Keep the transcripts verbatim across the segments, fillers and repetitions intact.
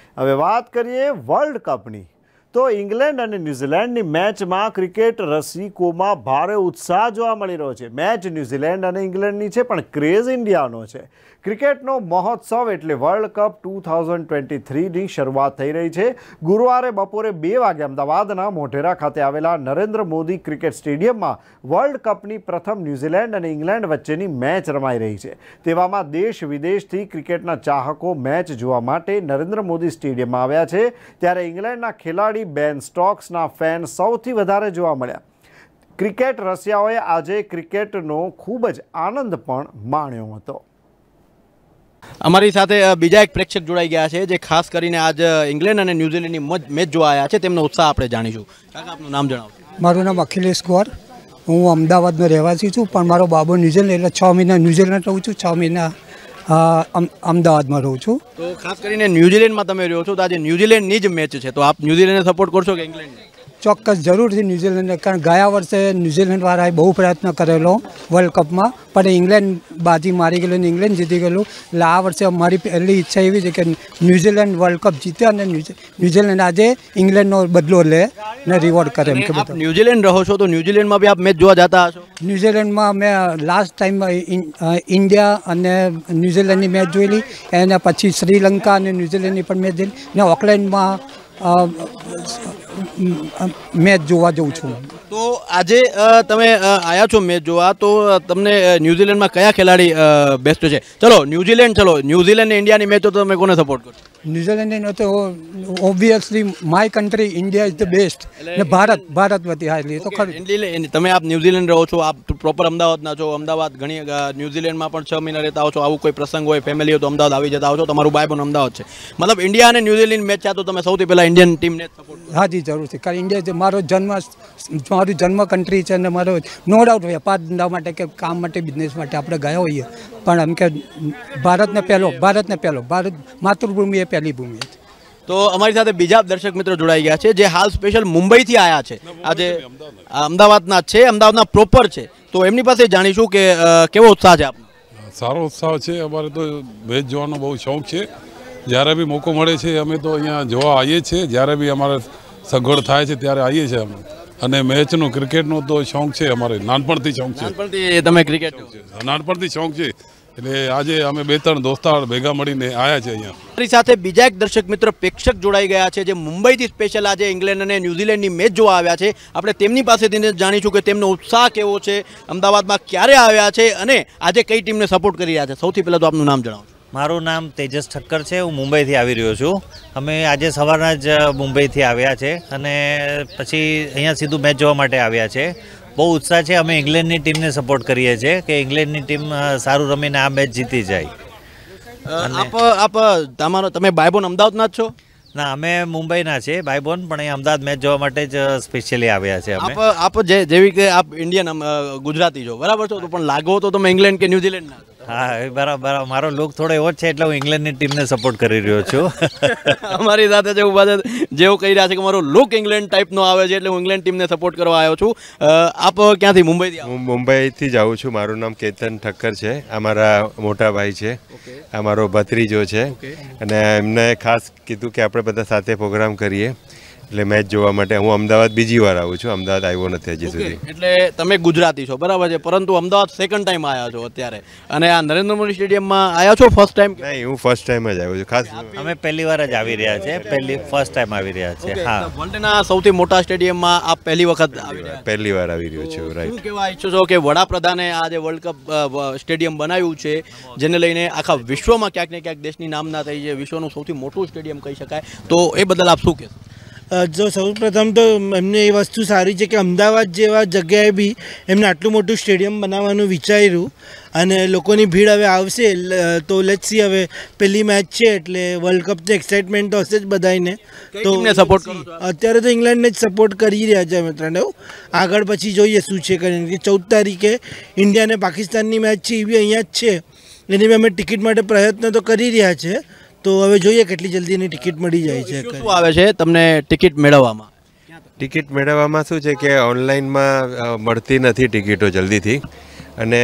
હવે વાત કરીએ વર્લ્ડ કપની તો ઇંગ્લેન્ડ અને ન્યૂઝીલેન્ડની મેચમાં ક્રિકેટ રસિકોમાં ભારે ઉત્સાહ જોવા મળી રહ્યો છે। મેચ ન્યૂઝીલેન્ડ અને ઇંગ્લેન્ડની છે પણ ક્રેઝ ઇન્ડિયાનો છે। ક્રિકેટનો મહોત્સવ એટલે world cup two thousand twenty થ્રીની શરૂઆત થઈ રહી છે। ગુરુવારે બપોરે બે વાગે અમદાવાદના મોઢેરા ખાતે આવેલા નરેન્દ્ર મોદી ક્રિકેટ સ્ટેડિયમમાં વર્લ્ડ કપની પ્રથમ ન્યૂઝીલેન્ડ અને ઇંગ્લેન્ડ વચ્ચેની મેચ રમાઈ રહી છે। તેવામાં દેશ વિદેશથી ક્રિકેટના ચાહકો મેચ જોવા માટે નરેન્દ્ર મોદી સ્ટેડિયમમાં આવ્યા છે, ત્યારે ઇંગ્લેન્ડના ખેલાડી બેન સ્ટોક્સના ફેન સૌથી વધારે જોવા મળ્યા। ક્રિકેટ રસિયાઓએ આજે ક્રિકેટનો ખૂબ જ આનંદ પણ માણ્યો હતો। અમારી સાથે બીજા એક પ્રેક્ષક જોડાઈ ગયા છે જે ખાસ કરીને આજ ઇંગ્લેન્ડ અને ન્યૂઝીલેન્ડની મેચ જોવા આવ્યા છે, તેમનો ઉત્સાહ આપણે જાણીશું। કાકા, આપનું નામ જણાવો। મારું નામ અખિલેશ ગોર, હું અમદાવાદનો રહેવાસી છું, પણ મારો બાબો ન્યૂઝીલેન્ડ એટલે છ મહિના ન્યૂઝીલેન્ડ રહું છું, છ મહિના અમદાવાદમાં રહું છું। તો ખાસ કરીને ન્યૂઝીલેન્ડમાં તમે રહ્યો છો, તો આજે ન્યૂઝીલેન્ડની જ મેચ છે, તો આપ ન્યૂઝીલેન્ડને સપોર્ટ કરશો કે ઇંગ્લેન્ડને? ચોક્કસ જરૂરથી ન્યૂઝીલેન્ડને, કારણ ગયા વર્ષે ન્યૂઝીલેન્ડવાળાએ બહુ પ્રયત્ન કરેલો વર્લ્ડ કપમાં, પણ ઇંગ્લેન્ડ બાજી મારી ગયેલું, ઇંગ્લેન્ડ જીતી ગયેલું। એટલે આ વર્ષે અમારી પહેલી ઈચ્છા એવી છે કે ન્યૂઝીલેન્ડ વર્લ્ડ કપ જીતે અને ન્યૂઝીલેન્ડ આજે ઇંગ્લેન્ડનો બદલો લે ને રિવોર્ડ કરે એમ કે બધા। ન્યૂઝીલેન્ડ રહો છો તો ન્યૂઝીલેન્ડમાં બી આપ મેચ જોવા જતા હશો? ન્યૂઝીલેન્ડમાં મેં લાસ્ટ ટાઈમ ઇન્ડિયા અને ન્યૂઝીલેન્ડની મેચ જોયેલી, એના પછી શ્રીલંકા અને ન્યૂઝીલેન્ડની પણ મેચ જોયેલી, ને ઓકલેન્ડમાં મેચ જોવા જઉં છું। તો આજે તમે આવ્યા છો મેચ જોવા, તો તમને ન્યૂઝીલેન્ડમાં કયા ખેલાડી બેસ્ટ છે? ચલો ન્યૂઝીલેન્ડ ચલો ન્યૂઝીલેન્ડ ને ઇન્ડિયાની મેચ તો તમે કોને સપોર્ટ કરો? ન્યૂઝીલેન્ડ તો obviously my country India is the best, ને ભારત ભારત વતી હાલી તો ખરું। તમે આપ ન્યૂઝીલેન્ડ રહો છો, આપ પ્રોપર અમદાવાદના છો, અમદાવાદ ઘણી ન્યૂઝીલેન્ડમાં પણ છ મહિના રહેતા હો છો, આવું કોઈ પ્રસંગ હોય ફેમિલી હોય તો અમદાવાદ આવી જતા હો છો, તમારું ભાઈ પણ અમદાવાદ છે, મતલબ ઇન્ડિયા અને ન્યૂઝીલેન્ડ મેચ છે, તો તમે સૌથી પહેલાં ઇન્ડિયન ટીમને સપોર્ટ? હાજી જરૂરથી, કારણ ઇન્ડિયા મારો જન્મ મારું જન્મ કન્ટ્રી છે, અને મારો નો ડાઉટ વેપાર ધંધા માટે કે કામ માટે બિઝનેસ માટે આપણે ગયા હોઈએ, પણ એમ કે ભારતને પહેલો ભારતને પહેલો ભારત માતૃભૂમિ એ પહેલી ભૂમિ છે। તો અમારી સાથે બીજા દર્શક મિત્રો જોડાઈ ગયા છે જે હાલ સ્પેશિયલ મુંબઈથી આવ્યા છે, આજે અમદાવાદના છે, અમદાવાદના પ્રોપર છે, તો એમની પાસે જાણીશું કે કેવો ઉત્સાહ છે આપનો? સારો ઉત્સાહ છે, અમારે તો મેચ જોવાનો બહુ શોખ છે। જ્યારે બી મોકો મળે છે અમે તો અહીંયા જોવા આવીએ છીએ, જ્યારે બી અમારે સગવડ થાય છે ત્યારે આવીએ છીએ અમે, અને મેચનો ક્રિકેટનો તો શોખ છે, અમારે નાનપણથી શોખ છે। નાનપણથી તમે ક્રિકેટ? નાનપણથી શોખ છે, એટલે આજે અમે બે ત્રણ દોસ્તાર ભેગા મળીને આવ્યા છે અહીંયા। મારી સાથે બીજા એક દર્શક મિત્ર પ્રેક્ષક જોડાઈ ગયા છે જે મુંબઈથી સ્પેશિયલ આજે ઇંગ્લેન્ડ અને ન્યૂઝીલેન્ડની મેચ જોવા આવ્યા છે। આપણે તેમની પાસેથી જાણીશું કે તેમનો ઉત્સાહ કેવો છે, અમદાવાદમાં ક્યારે આવ્યા છે અને આજે કઈ ટીમને સપોર્ટ કરી રહ્યા છે। સૌથી પહેલાં તો આપનું નામ જણાવો। મારું નામ તેજસ ઠક્કર છે, હું મુંબઈથી આવી રહ્યો છું। અમે આજે સવારના જ મુંબઈથી આવ્યા છે અને પછી અહીંયા સીધું મેચ જોવા માટે આવ્યા છે। બહુ ઉત્સાહ છે, અમે ઇંગ્લેન્ડની ટીમને સપોર્ટ કરીએ છીએ કે ઇંગ્લેન્ડની ટીમ સારું રમીને આ મેચ જીતી જાય। આપ આપ તમારો તમે ભાઈબોન અમદાવાદના જ છો? ના, અમે મુંબઈના છે ભાઈબોન, પણ અહીં અમદાવાદ મેચ જોવા માટે જ સ્પેશિયલી આવ્યા છે અમે। આપ આપ જેવી કે આપ ઇન્ડિયન ગુજરાતી છો, બરાબર છો, તો પણ લાગો તો તમે ઇંગ્લેન્ડ કે ન્યૂઝીલેન્ડના? હા, બરાબર, મારો લુક થોડો એવો જ છે એટલે હું ઇંગ્લેન્ડની ટીમને સપોર્ટ કરી રહ્યો છું। અમારી સાથે જેવું પાછળ જેવું કહી રહ્યા છે કે મારો લુક ઇંગ્લેન્ડ ટાઈપનો આવે છે એટલે હું ઇંગ્લેન્ડ ટીમને સપોર્ટ કરવા આવ્યો છું। આપ ક્યાંથી? મુંબઈથી? હું મુંબઈથી જ આવું છું, મારું નામ કેતન ઠક્કર છે, આ મારા મોટા ભાઈ છે, આ મારો ભત્રીજો છે, અને એમને ખાસ કીધું કે આપણે બધા સાથે પ્રોગ્રામ કરીએ એટલે મેચ જોવા માટે। હું અમદાવાદ બીજી વાર આવું છું, અમદાવાદ આવ્યો નથી હજી સુધી। એટલે તમે ગુજરાતી છો, બરાબર છે, પરંતુ અમદાવાદ સેકન્ડ ટાઈમ આવ્યા છો અત્યારે, અને આ નરેન્દ્ર મોદી સ્ટેડિયમમાં આવ્યા છો ફર્સ્ટ ટાઈમ? નહીં, હું ફર્સ્ટ ટાઈમ જ આવ્યો છું, ખાસ અમે પહેલી વાર જ આવી રહ્યા છે, પહેલી ફર્સ્ટ ટાઈમ આવી રહ્યા છે। હા, વર્લ્ડના સૌથી મોટા સ્ટેડિયમમાં આપ પહેલી વખત આવી રહ્યા? પહેલી વાર આવી રહ્યો છું, રાઈટ। શું કહેવા ઈચ્છો છો કે વડાપ્રધાને આ જે વર્લ્ડ કપ સ્ટેડિયમ બનાવ્યું છે, જેને લઈને આખા વિશ્વમાં ક્યાંક ને ક્યાંક દેશની નામના થઈ છે, વિશ્વનું સૌથી મોટું સ્ટેડિયમ કહી શકાય, તો એ બદલ આપ શું કહેશો? જો સૌપ્રથમ તો એમને એ વસ્તુ સારી છે કે અમદાવાદ જેવા જગ્યાએ બી એમને આટલું મોટું સ્ટેડિયમ બનાવવાનું વિચાર્યું, અને લોકોની ભીડ હવે આવશે તો લેટ્સ સી। હવે પહેલી મેચ છે એટલે વર્લ્ડ કપની એક્સાઇટમેન્ટ તો હશે જ બધાને, તો સપોર્ટ અત્યારે તો ઇંગ્લેન્ડને જ સપોર્ટ કરી રહ્યા છે મિત્રને। આગળ પછી જોઈએ શું છે, કારણ કે ચૌદ તારીખે ઇન્ડિયા અને પાકિસ્તાનની મેચ છે, એ બી અહીંયા જ છે, એની બી અમે ટિકિટ માટે પ્રયત્ન તો કરી રહ્યા છે, તો હવે જોઈએ કેટલી જલ્દી એની ટિકિટ મળી જાય છે। શું આવે છે તમને ટિકિટ મેળવવામાં? ટિકિટ મેળવવામાં શું છે કે ઓનલાઈનમાં મળતી નથી ટિકિટો જલ્દીથી, અને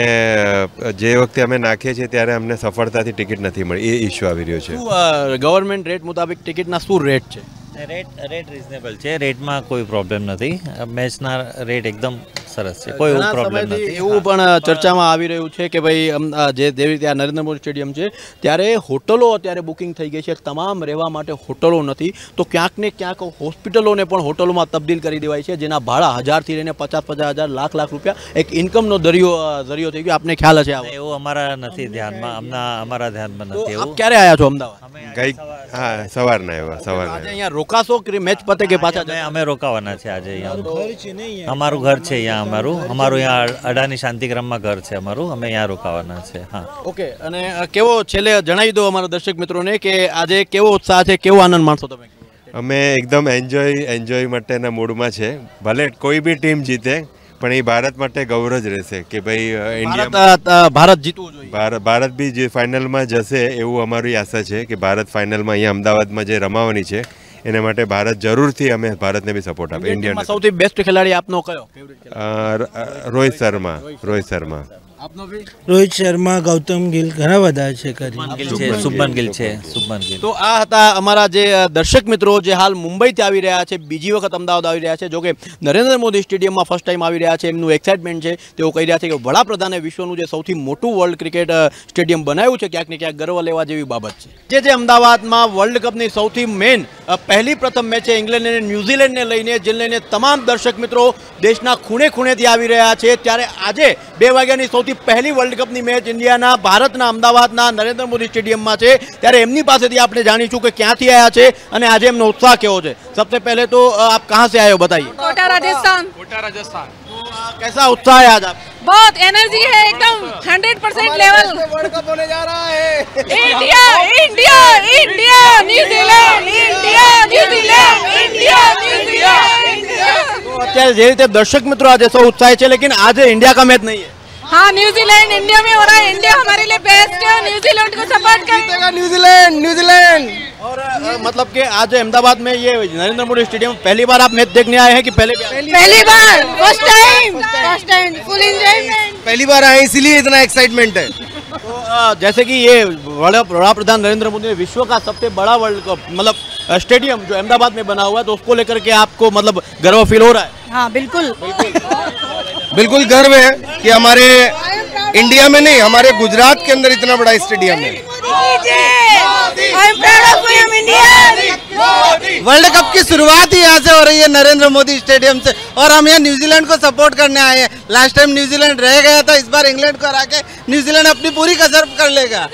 જે વખતે અમે નાખીએ છીએ ત્યારે અમને સફળતાથી ટિકિટ નથી મળી, એ ઇસ્યુ આવી રહ્યો છે. શું ગવર્મેન્ટ રેટ મુતાબિક ટિકિટના શું રેટ છે? રેટ રેટ રિઝનેબલ છે, રેટમાં કોઈ પ્રોબ્લેમ નથી. મેચના રેટ એકદમ સરસ છે, કોઈ ઘણા પ્રોબ્લેમ સમયથી નથી. એવું પણ ચર્ચામાં આવી રહ્યું છે કે ભાઈ અમ, આ જે જેવી રીતે આ નરેન્દ્ર મોદી સ્ટેડિયમ છે ત્યારે હોટલો અત્યારે બુકિંગ થઈ ગઈ છે, તમામ રહેવા માટે હોટલો નથી, તો ક્યાંક ને ક્યાંક હોસ્પિટલોને પણ હોટલોમાં તબદીલ કરી દેવાય છે, જેના ભાડા હજારથી લઈને પચાસ પચાસ હજાર લાખ લાખ રૂપિયા એક ઇન્કમનો દરિયો અ, દરિયો થઈ ગયો. આપને ખ્યાલ હશે આ વાત? એવું અમારા નથી ધ્યાનમાં, અમના અમારા ધ્યાનમાં તો નથી આપ એવું. ક્યારે આવ્યા છો અમદાવાદ? ગઈ હા સવારના એવા આજે સવારના અહીંયા રોકાશો કે મેચ પતે કે પાછા અમે અમે રોકાવાના છે આજે અહીંયા. ઘર છે ને અહીંયા. અમારું ઘર છે અહીંયા, અમારું અમારું અહીંયા અડાની શાંતિગ્રામમાં ઘર છે અમારું, અમે અહીંયા રોકાવાના છે. હા, ઓકે. અને અ, કેવો છેલ્લે જણાવી દો અમારા દર્શક મિત્રોને કે આજે કેવો ઉત્સાહ છે, કેવો આનંદ માણશો તમે? અમે એકદમ એન્જોય એન્જોય માટેના મૂડમાં છે. ભલે કોઈ બી ટીમ જીતે પણ એ ભારત માટે ગૌરવ જ રહેશે કે ભાઈ ઇન્ડિયા ભારત અ, ભારત જીતવું જોઈએ. ભારત ભારત બી જે ફાઇનલમાં જશે એવું અમારી આશા છે કે ભારત ફાઇનલમાં અહીંયા અમદાવાદમાં જે રમાવાની છે એના માટે ભારત જરૂરથી અમે ભારતને બી સપોર્ટ આપે. ઇન્ડિયન ટીમમાં ઇન્ડિયન સૌથી બેસ્ટ ખેલાડી આપનો કયો? ફેવરિટ ખેલાડી રોહિત શર્મા રોહિત શર્મા આપનો બી? રોહિત શર્મા, ગૌતમ ગિલ ઘણા બધા છે કરી. ગિલ છે, શુભમન ગિલ છે, શુભમન ગિલ. તો આ હતા અમારા જે અ, દર્શક મિત્રો જે હાલ મુંબઈથી આવી રહ્યા છે, બીજી વખત અમદાવાદ આવી રહ્યા છે. જોકે નરેન્દ્ર મોદી સ્ટેડિયમમાં ફર્સ્ટ ટાઈમ આવી રહ્યા છે, એમનું એક્સાઇટમેન્ટ છે. તેઓ કહી રહ્યા છે કે વડાપ્રધાને વિશ્વનું જે સૌથી મોટું વર્લ્ડ ક્રિકેટ અ, સ્ટેડિયમ બનાવ્યું છે, ક્યાંક ને ક્યાંક ગર્વ લેવા જેવી બાબત છે. જે જે અમદાવાદમાં વર્લ્ડ કપની સૌથી મેઇન પહેલી પ્રથમ મેચ છે ઇંગ્લેન્ડ અને ન્યૂઝીલેન્ડને લઈને, જે લઈને તમામ દર્શક મિત્રો દેશના ખૂણે ખૂણેથી આવી રહ્યા છે. ત્યારે આજે બે વાગ્યાની સૌથી પહેલી વર્લ્ડ કપની મેચ ઇન્ડિયાના ભારતના અમદાવાદના નરેન્દ્ર મોદી સ્ટેડિયમમાં છે. ત્યારે એમની પાસેથી આપણે જાણીશું કે ક્યાંથી આવ્યા છે અને આજે એમનો ઉત્સાહ કેવો છે. सबसे पहले तो आप कहाँ से आए हो बताइए? कोटा राजस्थान। कोटा राजस्थान। कैसा उत्साह है आज आप? बहुत एनर्जी है एकदम hundred percent level. World cup होने जा रहा है। India India India New Zealand India New Zealand India New Zealand India. तो અત્યારે જે રીતે દર્શક મિત્રો આજે સૌ ઉત્સાહિત છે, લેकिन આજે इंडिया का मैच नहीं है. हाँ न्यूजीलैंड इंडिया में हो रहा है, इंडिया हमारे लिए बेस्ट है, न्यूजीलैंड को सपोर्ट करेगा। New Zealand New Zealand. और अ, मतलब कि आज अहमदाबाद में ये नरेंद्र मोदी स्टेडियम पहली बार आप मैच देखने आए हैं कि पहले भी आए? पहली बार first time first time full enjoyment. पहली बार आए इसीलिए इतना एक्साइटमेंट है। तो अ, जैसे कि ये वड़ा प्रधान नरेंद्र मोदी ने विश्व का सबसे बड़ा वर्ल्ड कप मतलब अ, स्टेडियम जो अहमदाबाद में बना हुआ है, तो उसको लेकर के आपको मतलब गर्व फील हो रहा है? हाँ बिल्कुल बिल्कुल गर्व है कि हमारे इंडिया में नहीं, हमारे गुजरात के अंदर इतना बड़ा स्टेडियम है। वर्ल्ड कप की शुरुआत ही यहाँ से हो रही है, नरेंद्र मोदी स्टेडियम से, और हम यहाँ न्यूजीलैंड को सपोर्ट करने आए हैं। लास्ट टाइम न्यूजीलैंड रह गया था, इस बार इंग्लैंड को हरा के न्यूजीलैंड अपनी पूरी कसर कर लेगा।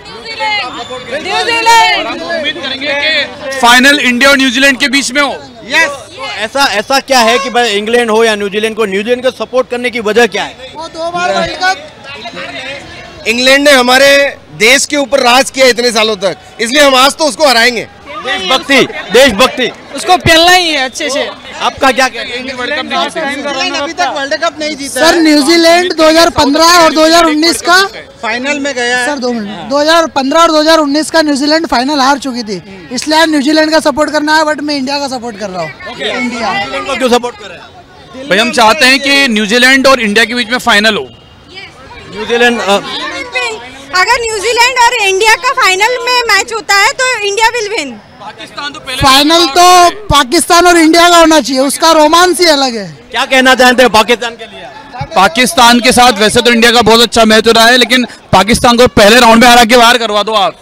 न्यूजीलैंड फाइनल इंडिया और न्यूजीलैंड के बीच में हो। यस, तो ऐसा ऐसा क्या है कि भाई इंग्लैंड हो या न्यूजीलैंड को न्यूजीलैंड को सपोर्ट करने की वजह क्या है? वो दो बार वर्ल्ड कप इंग्लैंड ने हमारे देश के ऊपर राज किया इतने सालों तक, इसलिए हम आज तो उसको हराएंगे। देशभक्ति देशभक्ति उसको पहनना ही है अच्छे से। आपका क्या कहना है? न्यूजीलैंड अभी तक वर्ल्ड कप नहीं जीता सर है। न्यूजीलैंड दो हज़ार पंद्रह और दो हज़ार उन्नीस का फाइनल में गया है। सर दो मिनट दो हज़ार पंद्रह और दो हज़ार उन्नीस का न्यूजीलैंड फाइनल हार चुकी थी, इसलिए आज न्यूजीलैंड का सपोर्ट करना है, बट मैं इंडिया का सपोर्ट कर रहा हूँ। इंडिया इंग्लैंड को क्यों सपोर्ट कर रहे हैं? भाई हम चाहते हैं कि न्यूजीलैंड और इंडिया के बीच में फाइनल हो। न्यूजीलैंड अ, अगर न्यूजीलैंड और इंडिया का फाइनल में मैच होता है तो इंडिया विल विन। फाइनल तो पाकिस्तान और इंडिया का होना चाहिए, उसका रोमांस ही अलग है। क्या कहना चाहते हैं पाकिस्तान के लिए? पाकिस्तान के साथ वैसे तो इंडिया का बहुत अच्छा मैच हो रहा है, लेकिन पाकिस्तान को पहले राउंड में हरा के बाहर करवा दो आप।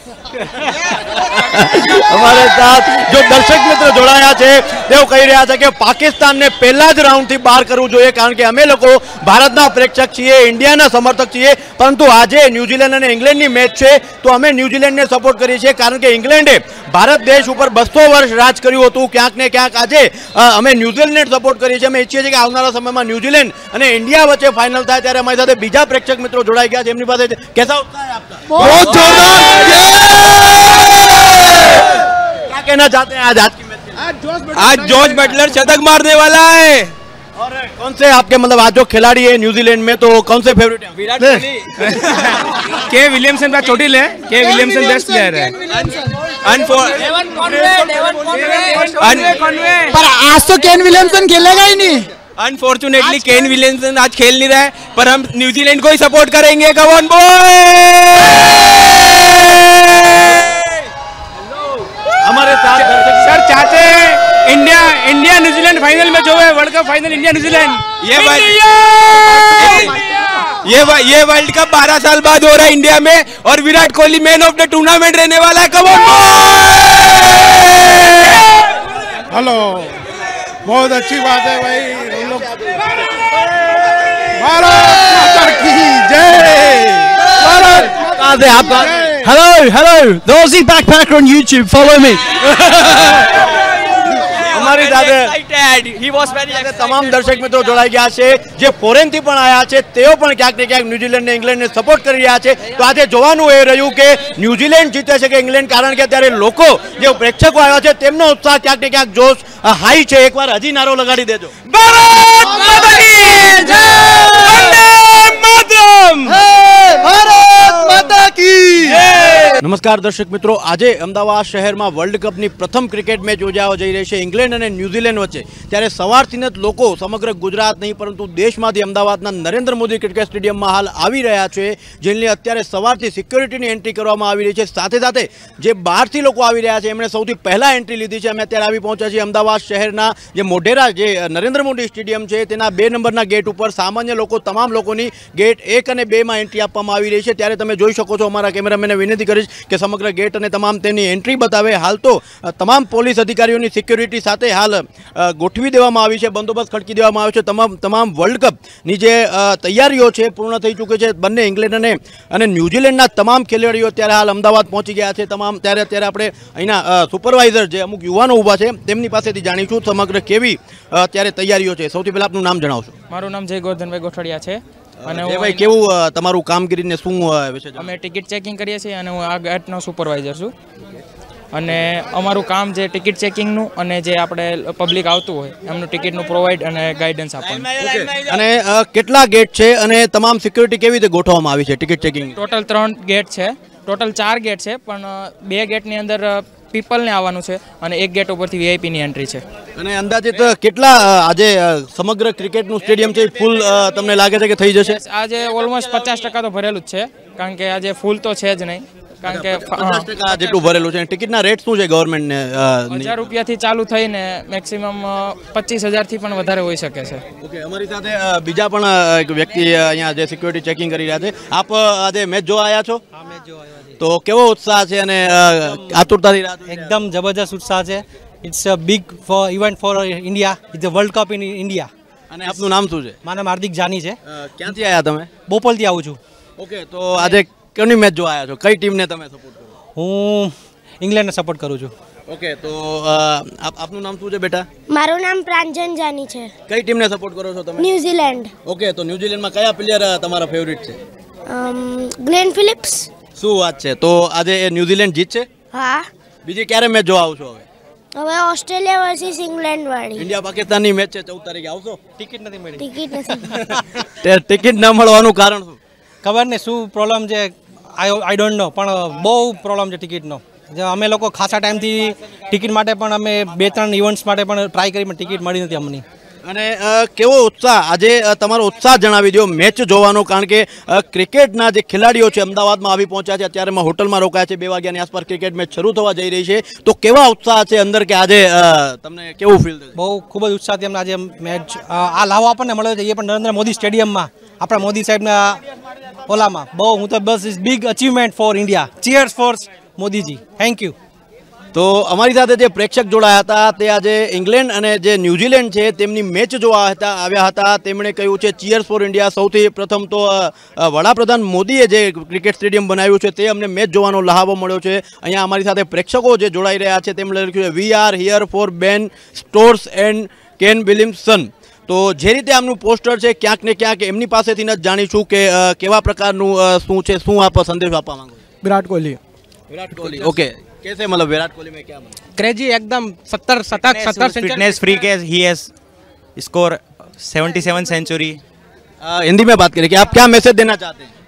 અમારે સાથ જો દર્શક મિત્રો જોડાયા છે તેઓ કહી રહ્યા છે કે પાકિસ્તાનને પહેલા જ રાઉન્ડથી બહાર કરવું જોઈએ, કારણ કે અમે લોકો ભારતના પ્રેક્ષક છીએ, ઇન્ડિયાના સમર્થક છીએ, પરંતુ આજે ન્યુઝીલેન્ડ અને ઇંગ્લેન્ડની મેચ છે તો અમે ન્યુઝીલેન્ડને સપોર્ટ કરીએ છીએ, કારણ કે ઇંગ્લેન્ડે ભારત દેશ ઉપર બસો વર્ષ રાજ કર્યું હતું. ક્યાંક ને ક્યાંક આજે અ, અમે ન્યુઝીલેન્ડને સપોર્ટ કરીએ છીએ. અમે ઈચ્છીએ છીએ કે આવનારા સમયમાં ન્યુઝીલેન્ડ અને ઇન્ડિયા વચ્ચે ફાઇનલ થાય. ત્યારે અમારી સાથે બીજા પ્રેક્ષક મિત્રો જોડાઈ ગયા છે, એમની પાસે કેસા ઉત્સાહ है आपका? बहुत क्या कहना चाहते हैं आज आज की मैच के लिए? आज जॉर्ज बटलर शतक मारने वाला है। और कौन से आपके मतलब आज जो खिलाड़ी है न्यूजीलैंड में, तो कौन से फेवरेट हैं? विराट कोहली। के विलियमसन का चोटिल है, के विलियमसन बेस्ट प्लेयर है। पर आज तो केन विलियमसन खेलेगा ही नहीं। अनफॉर्चुनेटली केन विलियमसन आज खेल नहीं रहा है, पर हम न्यूजीलैंड को ही सपोर्ट करेंगे। Come on boy. हमारे साथ सर चाहते हैं इंडिया इंडिया न्यूजीलैंड फाइनल में जो है world cup final India New Zealand. ये ये ये वर्ल्ड कप बारह साल बाद हो रहा है इंडिया में, और Virat Kohli man of the tournament रहने वाला है। कम ऑन हेलो, बहुत अच्छी बात है भाई। हम लोग भारत माता की जय। भारत आप hello hello the Aussie backpacker on YouTube, follow me. અમારી સાથે હી વોઝ વેરી તમામ દર્શક મિત્રો જોડાઈ ગયા છે જે ફોરેનથી પણ આવ્યા છે, તેઓ પણ ક્યાંક ને ક્યાંક ન્યુઝીલેન્ડ ને ઇંગ્લેન્ડને સપોર્ટ કરી રહ્યા છે। તો આજે જોવાનું એ રહ્યું કે ન્યુઝીલેન્ડ જીતે છે કે ઇંગ્લેન્ડ, કારણ કે અત્યારે લોકો જે પ્રેક્ષકો આવ્યા છે તેમનો ઉત્સાહ ક્યાંક ને ક્યાંક જોશ હાઈ છે। એકવાર હજી નારો લગાડી દેજો, ભારત માતા કી જય, વંદે માતરમ, ભારત માતા કી જય। નમસ્કાર દર્શક મિત્રો, આજે અમદાવાદ શહેરમાં વર્લ્ડ કપની પ્રથમ ક્રિકેટ મેચ યોજાવા જઈ રહી છે ઇંગ્લેન્ડ અને ન્યુઝીલેન્ડ વચ્ચે। ત્યારે સવારથી જ લોકો સમગ્ર ગુજરાત નહીં પરંતુ દેશમાંથી અમદાવાદના નરેન્દ્ર મોદી ક્રિકેટ સ્ટેડિયમમાં હાલ આવી રહ્યા છે, જેની અત્યારે સવારથી સિક્યોરિટીની એન્ટ્રી કરવામાં આવી રહી છે। સાથે સાથે જે બહારથી લોકો આવી રહ્યા છે એમણે સૌથી પહેલાં એન્ટ્રી લીધી છે। અમે અત્યારે આવી પહોંચ્યા છીએ અમદાવાદ શહેરના જે મોઢેરા જે નરેન્દ્ર મોદી સ્ટેડિયમ છે તેના બે નંબરના ગેટ ઉપર। સામાન્ય લોકો તમામ લોકોની ગેટ એક અને બેમાં એન્ટ્રી આપવામાં આવી રહી છે। ત્યારે તમે જોઈ શકો છો, અમારા કેમેરામેને વિનંતી કરીશ કે સમગ્ર ગેટ અને તમામ તેની એન્ટ્રી બતાવે। હાલ તો તમામ પોલીસ અધિકારીઓની સિક્યોરિટી સાથે હાલ ગોઠવી દેવામાં આવી છે, બંદોબસ્ત ખડકી દેવામાં આવ્યો છે। તમામ તમામ વર્લ્ડ કપની જે તૈયારીઓ છે પૂર્ણ થઈ ચૂકી છે। બંને ઇંગ્લેન્ડ અને અને ન્યુઝીલેન્ડના તમામ ખેલાડીઓ અત્યારે હાલ અમદાવાદ પહોંચી ગયા છે તમામ। ત્યારે અત્યારે આપણે અહીંના સુપરવાઇઝર જે અમુક યુવાનો ઊભા છે તેમની પાસેથી જાણીશું સમગ્ર કેવી અત્યારે તૈયારીઓ છે। સૌથી પહેલાં આપનું નામ જણાવશો? મારું નામ જય ગોરધનભાઈ ગોઠડિયા છે। અને ભાઈ કેવું તમારું કામગીરીને શું વિશે? અમે ટિકિટ ચેકિંગ કરીએ છીએ અને હું આ ગેટનો સુપરવાઇઝર છું, અને અમારું કામ જે ટિકિટ ચેકિંગનું અને જે આપણે પબ્લિક આવતું હોય એમનું ટિકિટનું પ્રોવાઈડ અને ગાઈડન્સ આપવાનું। અને કેટલા ગેટ છે અને તમામ સિક્યોરિટી કેવી રીતે ગોઠવવામાં આવી છે ટિકિટ ચેકિંગ? ટોટલ ત્રણ ગેટ છે, ટોટલ ચાર ગેટ છે, પણ બે ગેટની અંદર પીપલને આવવાનું છે અને એક ગેટ ઉપરથી વીઆઈપીની એન્ટ્રી છે। અને અંદાજિત કેટલા આજે સમગ્ર ક્રિકેટનું સ્ટેડિયમ છે ફૂલ તમને લાગે છે કે થઈ જશે? આજે ઓલમોસ્ટ પચાસ ટકા તો ભરેલું જ છે, કારણ કે આજે ફૂલ તો છે જ નહીં, કારણ કે પચાસ ટકા જેટલું ભરેલું છે। ટિકિટના રેટ શું છે ગવર્મેન્ટને? હજાર રૂપિયાથી ચાલુ થઈને મેક્સિમમ પચીસ હજારથી પણ વધારે હોઈ શકે છે। ઓકે, અમારી સાથે બીજા પણ એક વ્યક્તિ અહીંયા જે સિક્યોરિટી ચેકિંગ કરી રહ્યા છે। આપ આજે મેચ જોવા આવ્યા છો? હા, મેચ જોવા આવ્યા છે। તો કેવો ઉત્સાહ છે અને આતુરતાથી રાહ? એકદમ જબરજસ્ત ઉત્સાહ છે। It's a big for event for India, it's a world cup in India. અને આપનું નામ શું છે? મારું નામ હાર્દિક જાની છે। ક્યાંથી આવ્યા તમે? બોપલથી આવું છું। ઓકે, તો આજે કોની મેચ જોવા આવ્યા છો? કઈ ટીમને તમે સપોર્ટ કરો? હું ઇંગ્લેન્ડને સપોર્ટ કરું છું। ઓકે, તો આપનું નામ શું છે બેટા? મારું નામ પ્રાંજન જાની છે। કઈ ટીમને સપોર્ટ કરો છો તમે? ન્યુઝીલેન્ડ। ઓકે, તો ન્યુઝીલેન્ડમાં કયા પ્લેયર તમારા ફેવરિટ છે? Glenn Phillips. શું વાત છે, તો આજે એ ન્યુઝીલેન્ડ જીતશે? હા। બીજી ક્યારે મેચ જોવા આવશો? હવે હવે ઓસ્ટ્રેલિયા વર્સિસ ઇંગ્લેન્ડ વાળી ઇન્ડિયા પાકિસ્તાનની મેચ છે ચૌદ તારીખે, આવશો? ટિકિટ નથી મળી। ટિકિટ નથી। ટિકિટ ન મળવાનું કારણ શું? ખબર ને શું પ્રોબ્લેમ છે, આઈ આઈ ડોન્ટ નો, પણ બહુ પ્રોબ્લેમ છે ટિકિટનો। અમે લોકો ખાસા ટાઈમથી ટિકિટ માટે પણ અમે બે ત્રણ ઇવેન્ટ્સ માટે પણ ટ્રાય કરી પણ ટિકિટ મળી નથી અમને। અને કેવો ઉત્સાહ આજે તમારો ઉત્સાહ જણાવી દો મેચ જોવાનો, કારણ કે ક્રિકેટના જે ખેલાડીઓ છે અમદાવાદમાં આવી પહોંચ્યા છે, અત્યારે હોટલમાં રોકાયા છે, બે વાગ્યાની આસપાસ ક્રિકેટ મેચ શરૂ થવા જઈ રહી છે, તો કેવા ઉત્સાહ છે અંદર કે આજે તમને કેવું ફીલ થશે? બહુ ખૂબ જ ઉત્સાહથી અમને આજે મેચ આ લાવો આપણને મળ્યો છે, એ પણ નરેન્દ્ર મોદી સ્ટેડિયમમાં આપણા મોદી સાહેબના ઓલામાં। બહુ હું તો બસ is big achievement for India. Cheers for Modiji, thank you. તો અમારી સાથે જે પ્રેક્ષક જોડાયા હતા તે આજે ઇંગ્લેન્ડ અને જે ન્યુઝીલેન્ડ છે તેમની મેચ જોવા હતા આવ્યા હતા। તેમણે કહ્યું છે ચીયર્સ ફોર ઇન્ડિયા। સૌથી પ્રથમ તો વડાપ્રધાન મોદીએ જે ક્રિકેટ સ્ટેડિયમ બનાવ્યું છે તે અમને મેચ જોવાનો લહાવો મળ્યો છે। અહીંયા અમારી સાથે પ્રેક્ષકો જે જોડાઈ રહ્યા છે તેમણે લખ્યું છે we are here for Ben Stokes and Kane Williamson. તો જે રીતે આમનું પોસ્ટર છે ક્યાંક ને ક્યાંક એમની પાસેથી જ જાણીશું કે કેવા પ્રકારનું શું છે, શું આપ સંદેશ આપવા માંગો? विराट कोहली। विराट कोहली, ओके। कैसे मतलब विराट कोहली में क्या मतलब? क्रेजी एकदम सत्तर शतक सत्तर फिटनेस फ्रीक है, he has score seventy seven century. Hindi में बात करें कि आप क्या मैसेज देना चाहते हैं?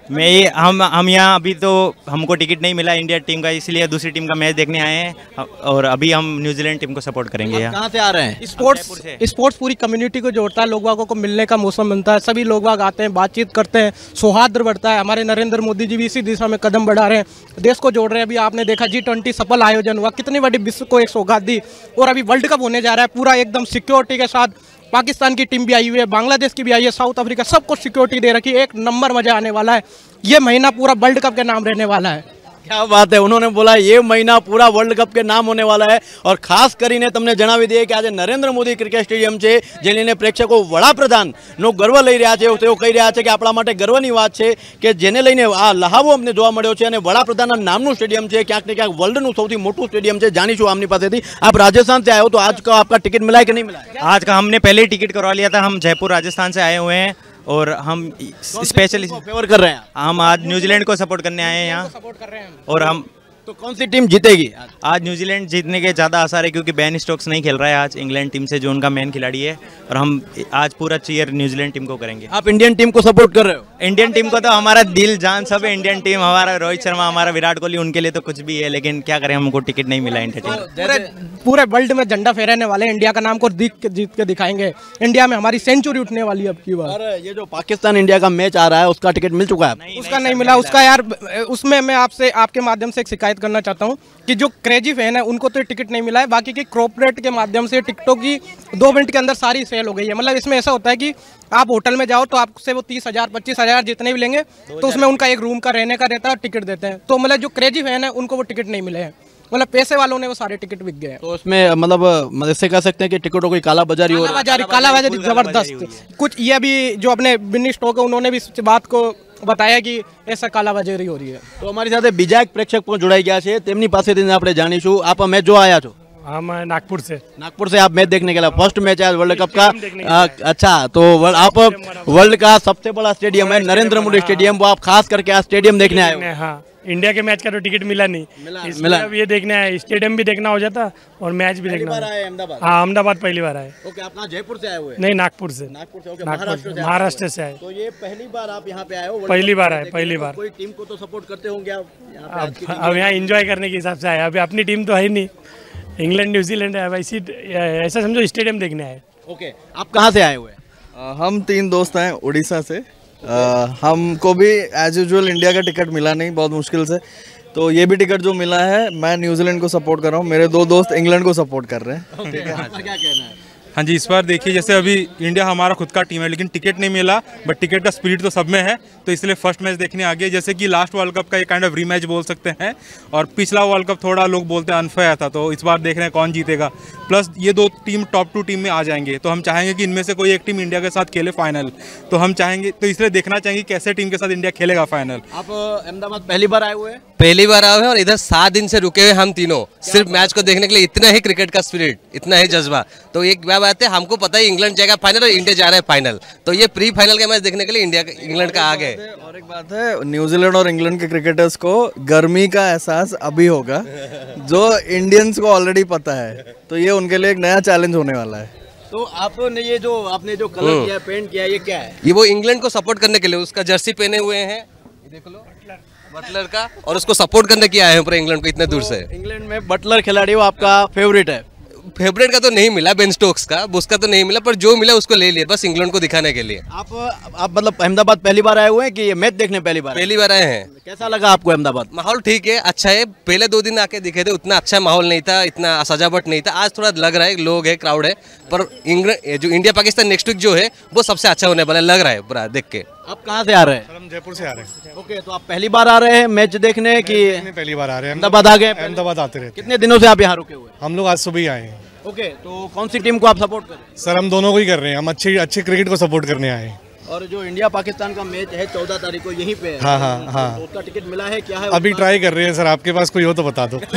मैं ये हम हम यहाँ अभी तो हमको टिकट नहीं मिला इंडिया टीम का, इसलिए दूसरी टीम का मैच देखने आए हैं और अभी हम न्यूजीलैंड टीम को सपोर्ट करेंगे यहाँ। कहाँ से आ रहे हैं? स्पोर्ट्स स्पोर्ट्स पूरी कम्युनिटी को जोड़ता है, लोग बागों को मिलने का मौसम बनता है, सभी लोग बाग आते हैं, बातचीत करते हैं, सौहार्द बढ़ता है। हमारे नरेंद्र मोदी जी भी इसी दिशा में कदम बढ़ा रहे हैं, देश को जोड़ रहे हैं। अभी आपने देखा जी ट्वेंटी सफल आयोजन हुआ, कितनी बड़ी विश्व को एक सौगात दी, और अभी वर्ल्ड कप होने जा रहा है पूरा एकदम सिक्योरिटी के साथ। पाकिस्तान की टीम भी आई हुई है, बांग्लादेश की भी आई है, साउथ अफ्रीका, सबको सिक्योरिटी दे रखी है। एक नंबर मजा आने वाला है, ये महीना पूरा वर्ल्ड कप के नाम रहने वाला है। क्या बात है, उन्होंने बोला ये महीना पूरा વર્લ્ડ કપ કે નામ હોने वाला है। और ખાસ કરીને તમને જણાવી દઈએ કે આજે નરેન્દ્ર મોદી ક્રિકેટ સ્ટેડિયમ છે જેને પ્રેક્ષકો વડાપ્રધાનનો ગર્વ લઈ રહ્યા છે। તેઓ કહી રહ્યા છે કે આપણા માટે ગર્વની વાત છે કે જેને લઈને આ લહાવો અમને જોવા મળ્યો છે અને વડાપ્રધાનના નામનું સ્ટેડિયમ છે, ક્યાંક ને ક્યાંક વર્લ્ડનું સૌથી મોટું સ્ટેડિયમ છે। જાણીશું આમની પાસેથી। आप राजस्थान से आए हो तो आज का आपका टिकट मिला है कि नहीं मिला है? आज का हमने पहले ही टिकट करवा लिया था, हम जयपुर राजस्थान से आए हुए हैं और हम स्पेशली फेवर कर रहे हैं। हम आज न्यूजीलैंड को सपोर्ट करने आए हैं यहाँ। और हम तो कौन सी टीम जीतेगी? आज न्यूजीलैंड जीतने के ज़्यादा आसार है क्योंकि बेन स्टोक्स नहीं खेल रहा है आज इंग्लैंड टीम से, जो उनका मेन खिलाड़ी है, और हम आज पूरा चीयर न्यूजीलैंड टीम को करेंगे। आप इंडियन टीम को सपोर्ट कर रहे हो? इंडियन टीम को तो हमारा दिल जान सब है, इंडियन टीम हमारा रोहित शर्मा, हमारा विराट कोहली, उनके लिए तो कुछ भी है, लेकिन क्या करें हमको टिकट नहीं मिला इंडिया टीम। पूरे पूरे वर्ल्ड में झंडा फहराने वाले, इंडिया का नाम को जीत के जीत के दिखाएंगे। इंडिया में हमारी सेंचुरी उठने वाली है अब की बार। और ये जो पाकिस्तान इंडिया का मैच आ रहा है उसका टिकट मिल चुका है? उसका नहीं मिला, उसका यार उसमें मैं आपसे आपके माध्यम से एक शिकायत करना चाहता हूँ कि जो क्रेजी फैन है उनको तो टिकट नहीं मिला है, बाकी की कॉर्पोरेट के माध्यम से टिकटों की दो मिनट के अंदर सारी सेल हो गई है। मतलब इसमें ऐसा होता है कि आप होटल में जाओ तो आपसे वो तीस हजार पच्चीस हजार जितने भी लेंगे तो उसमें उनका एक रूम का रहने का रहता है, टिकट देते हैं। तो मतलब जो क्रेजी फैन है उनको वो टिकट नहीं मिले हैं, मतलब पैसे वालों ने वो सारे टिकट बिक गए हैं। तो उसमें मतलब ऐसे कह सकते हैं कि टिकटों की काला बाजारी हो रही है? काला बाजारी काला बाजारी जबरदस्त। कुछ ये भी जो अपने बिन्नी स्टॉक है उन्होंने भी इस बात को बताया कि ऐसा काला बाजारी हो रही है। तो हमारी साथ बीजा एक प्रेक्षक પણ જોડાઈ ગયા છે, તેમની પાસેથી આપણે જાણીશું। आप मैच जो आया છો? हम नागपुर से। नागपुर से आप मैच देखने के लिए? फर्स्ट मैच है वर्ल्ड कप का। आ, अच्छा, तो आप वर्ल्ड का सबसे बड़ा स्टेडियम है नरेंद्र मोदी स्टेडियम, वो आप खास करके आज स्टेडियम देखने आए हो? हाँ, इंडिया के मैच का तो टिकट मिला नहीं, इसलिए मिला। अब ये देखने आए, स्टेडियम भी देखना हो जाता और मैच भी देखना। अहमदाबाद? हाँ, अहमदाबाद पहली बार आए। ओके, आप जयपुर से आए हुए? नहीं, नागपुर से। नागपुर से, नागपुर महाराष्ट्र से आए। तो ये पहली बार आप यहाँ पे आए हो? पहली बार आए, पहली बार। कोई टीम को तो सपोर्ट करते होंगे आप? अब यहाँ एंजॉय करने के हिसाब से आए, अभी अपनी टीम तो है ही नहीं, इंग्लैंड न्यूजीलैंड है, वैसे ऐसा समझो स्टेडियम देखने आए। ओके, आप कहाँ से आए हुए? हम तीन दोस्त हैं उड़ीसा से। आ, हमको भी एज यूजुअल इंडिया का टिकट मिला नहीं, बहुत मुश्किल से, तो ये भी टिकट जो मिला है मैं न्यूजीलैंड को सपोर्ट कर रहा हूँ, मेरे दो दोस्त इंग्लैंड को सपोर्ट कर रहे हैं। ठीक है, आपका क्या कहना है? हाँ जी, इस बार देखिए जैसे अभी इंडिया हमारा खुद का टीम है लेकिन टिकट नहीं मिला, बट टिकट का स्पिरिट तो सब में है, तो इसलिए फर्स्ट मैच देखने आ गए। जैसे कि लास्ट वर्ल्ड कप का एक काइंड ऑफ रीमैच बोल सकते हैं, और पिछला वर्ल्ड कप थोड़ा लोग बोलते हैं अनफेयर था, तो इस बार देख रहे हैं कौन जीतेगा। प्लस ये दो टीम टॉप टू टीम में आ जाएंगे, तो हम चाहेंगे कि इनमें से कोई एक टीम इंडिया के साथ खेले फाइनल, तो हम चाहेंगे, तो इसलिए देखना चाहेंगे कैसे टीम के साथ इंडिया खेलेगा फाइनल। आप अहमदाबाद पहली बार आए हुए हैं? पहली बार आए हुए हैं और इधर सात दिन से रुके हुए हम तीनों सिर्फ मैच को देखने के लिए। इतना ही क्रिकेट का स्पिरिट, इतना ही जज्बा। तो एक क्या बात है, हमको पता है इंग्लैंड जाएगा फाइनल और इंडिया जा रहा है फाइनल, तो ये प्री फाइनल का मैच देखने के लिए इंडिया इंग्लैंड का आ गए। और एक बात है, न्यूजीलैंड और इंग्लैंड के क्रिकेटर्स को गर्मी का एहसास अभी होगा, जो इंडियंस को ऑलरेडी पता है, तो ये उनके लिए एक नया चैलेंज होने वाला है। तो आपने ये जो आपने जो कलर किया, पेंट किया, ये क्या है? ये वो इंग्लैंड को सपोर्ट करने के लिए उसका जर्सी पहने हुए हैं, देख लो बटलर का, और उसको सपोर्ट करने के आए हैं पूरे इंग्लैंड को इतने दूर से। इंग्लैंड में बटलर खिलाड़ी वो आपका फेवरेट है? फेवरेट का तो नहीं मिला, बेन स्टोक्स का, उसका तो नहीं मिला, पर जो मिला उसको ले लिया बस इंग्लैंड को दिखाने के लिए। आप आप मतलब अहमदाबाद पहली बार आए हुए हैं कि ये मैच देखने पहली बार? पहली बार आए हैं। कैसा लगा आपको अहमदाबाद? माहौल ठीक है, अच्छा है। पहले दो दिन आके दिखे थे, उतना अच्छा माहौल नहीं था, इतना सजावट नहीं था। आज थोड़ा लग रहा है लोग है, क्राउड है, पर इंग्लैंड जो इंडिया पाकिस्तान नेक्स्ट वीक जो है वो सबसे अच्छा होने वाला लग रहा है पूरा देख के। आप कहाँ से आ रहे हैं? सर हम जयपुर से आ रहे हैं। ओके, तो आप पहली बार आ रहे हैं मैच देखने कि? पहली बार आ रहे हैं। अहमदाबाद आ गए? अहमदाबाद आते रहे। कितने दिनों से आप यहाँ रुके हुए? हम लोग आज सुबह ही आए हैं। ओके, तो कौन सी टीम को आप सपोर्ट कर रहे हैं? सर हम दोनों को ही कर रहे हैं, हम अच्छे अच्छे क्रिकेट को सपोर्ट करने आए हैं। और जो इंडिया पाकिस्तान का मैच है चौदह तारीख को यहीं पे है। हाँ हाँ हाँ, तो उसका टिकट मिला है क्या है? अभी ट्राई कर रहे हैं सर, आपके पास कोई हो तो बता दो।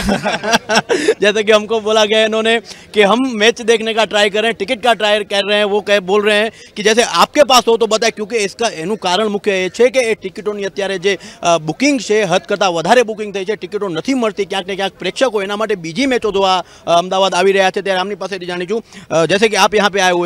जैसे कि हमको बोला गया इन्होंने कि हम मैच देखने का ट्राई कर रहे हैं, टिकट का ट्राई कर रहे हैं, वो कह बोल रहे हैं कि जैसे आपके पास हो तो बताए, क्योंकि इसका એનું કારણ મુખ્ય એ છે કે એ ટિકિટોની અત્યારે જે બુકિંગ છે હદ કરતાં વધારે બુકિંગ થઈ છે, ટિકિટો નથી મળતી ક્યાંક ને ક્યાંક પ્રેક્ષકો એના માટે બીજી મેચો જોવા અમદાવાદ આવી રહ્યા છે। ત્યારે આમની પાસેથી જાણીશું, जैसे कि आप यहाँ पे आए हुए हो,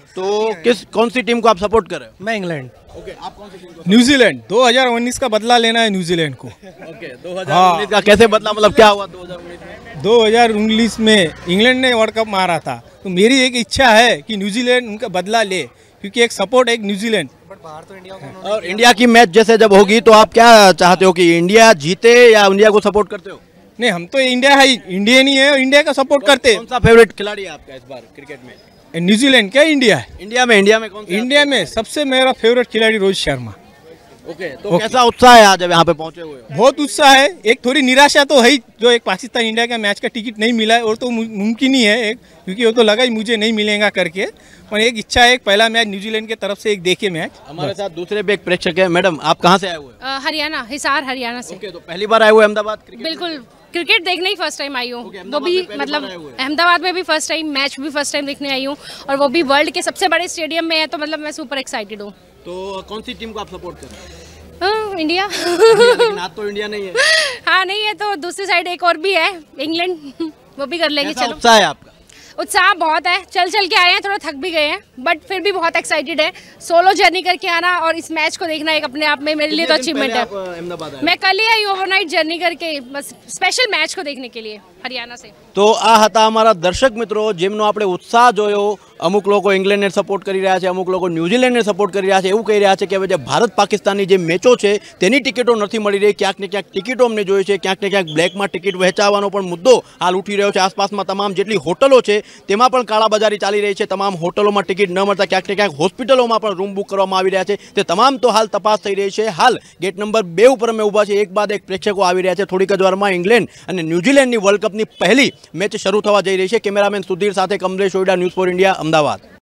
तो किस कौन सी टीम को आप सपोर्ट कर रहे हो? मैं इंग्लैंड। ओके, आप कौन सी टीम को? न्यूजीलैंड। दो हज़ार उन्नीस का बदला लेना है न्यूजीलैंड को। ओके, दो हज़ार उन्नीस का कैसे बदला, मतलब क्या हुआ दो हज़ार उन्नीस में? दो हज़ार उन्नीस में इंग्लैंड ने वर्ल्ड कप मारा था, तो मेरी एक इच्छा है कि न्यूजीलैंड उनका बदला ले, क्योंकि एक सपोर्ट एक न्यूजीलैंड। और इंडिया की मैच जैसे जब होगी तो आप क्या चाहते हो कि इंडिया जीते या इंडिया को सपोर्ट करते हो? नहीं, हम तो इंडिया है, इंडियन ही है और इंडिया का सपोर्ट करते हैं। कौन सा फेवरेट खिलाड़ी है आपका इस बार क्रिकेट में? न्यूजीलैंड क्या इंडिया है? इंडिया में इंडिया में कौन सा? इंडिया में सबसे मेरा फेवरेट खिलाड़ी रोहित शर्मा। ओके, तो कैसा उत्साह है आज यहाँ पे पहुंचे हुए? बहुत उत्साह है। एक थोड़ी निराशा तो है ही, जो एक पाकिस्तान इंडिया का मैच का टिकट नहीं मिला है, और तो मुमकिन ही है एक, क्योंकि वो तो लगा ही मुझे नहीं मिलेगा करके। पर एक इच्छा है, एक पहला मैच न्यूजीलैंड की तरफ से एक देखे मैच। हमारे साथ दूसरे भी एक प्रेक्षक है। मैडम, आप कहाँ से आए हुए? हरियाणा, हिसार हरियाणा से। ओके, तो पहली बार आए हुए अहमदाबाद? बिल्कुल, क्रिकेट देखने ही फर्स्ट टाइम आई हूँ। वो भी मतलब अहमदाबाद में भी फर्स्ट टाइम, मैच भी फर्स्ट टाइम देखने आई हूँ, और वो भी वर्ल्ड के सबसे बड़े स्टेडियम में है, तो मतलब मैं सुपर एक्साइटेड हूँ। तो कौन सी टीम को आप सपोर्ट कर रहे हैं? हाँ, इंडिया। लेकिन आज तो इंडिया नहीं है। हाँ नहीं है, तो दूसरी साइड एक और भी है, इंग्लैंड, वो भी कर लेंगे। चलो, उत्साह है आपका? उत्साह बहुत है, चल चल के आए हैं, थोड़ा थक भी गए हैं, बट फिर भी बहुत एक्साइटेड है। सोलो जर्नी करके आना और इस मैच को देखना एक अपने आप में मेरे लिए तो अचीवमेंट है। मैं कल ही आई ओवरनाइट जर्नी करके, बस स्पेशल मैच को देखने के लिए हरियाणा से। તો આ હતા અમારા દર્શક મિત્રો, જેમનો આપણે ઉત્સાહ જોયો। અમુક લોકો ઇંગ્લેન્ડને સપોર્ટ કરી રહ્યા છે, અમુક લોકો ન્યૂઝીલેન્ડને સપોર્ટ કરી રહ્યા છે। એવું કહી રહ્યા છે કે હવે જે ભારત પાકિસ્તાનની જે મેચો છે તેની ટિકિટો નથી મળી રહી, ક્યાંક ને ક્યાંક ટિકિટો અમને જોઈએ છે, ક્યાંક ને ક્યાંક બ્લેકમાં ટિકિટ વહેંચાવાનો પણ મુદ્દો હાલ ઉઠી રહ્યો છે। આસપાસમાં તમામ જેટલી હોટલો છે તેમાં પણ કાળાબજારી ચાલી રહી છે। તમામ હોટલોમાં ટિકિટ ન મળતા ક્યાંક ને ક્યાંક હોસ્પિટલોમાં પણ રૂમ બુક કરવામાં આવી રહ્યા છે। તે તમામ તો હાલ તપાસ થઈ રહી છે। હાલ ગેટ નંબર બે ઉપર અમે ઊભા છે, એક બાદ એક પ્રેક્ષકો આવી રહ્યા છે। થોડીક જ વારમાં ઇંગ્લેન્ડ અને ન્યૂઝીલેન્ડની વર્લ્ડ કપની પહેલી મેચ શરૂ થવા જઈ રહી છે। કેમેરામેન સુધીર સાથે કમલેશ ઓઈડા, ન્યૂઝ ફોર ઇન્ડિયા, અમદાવાદ।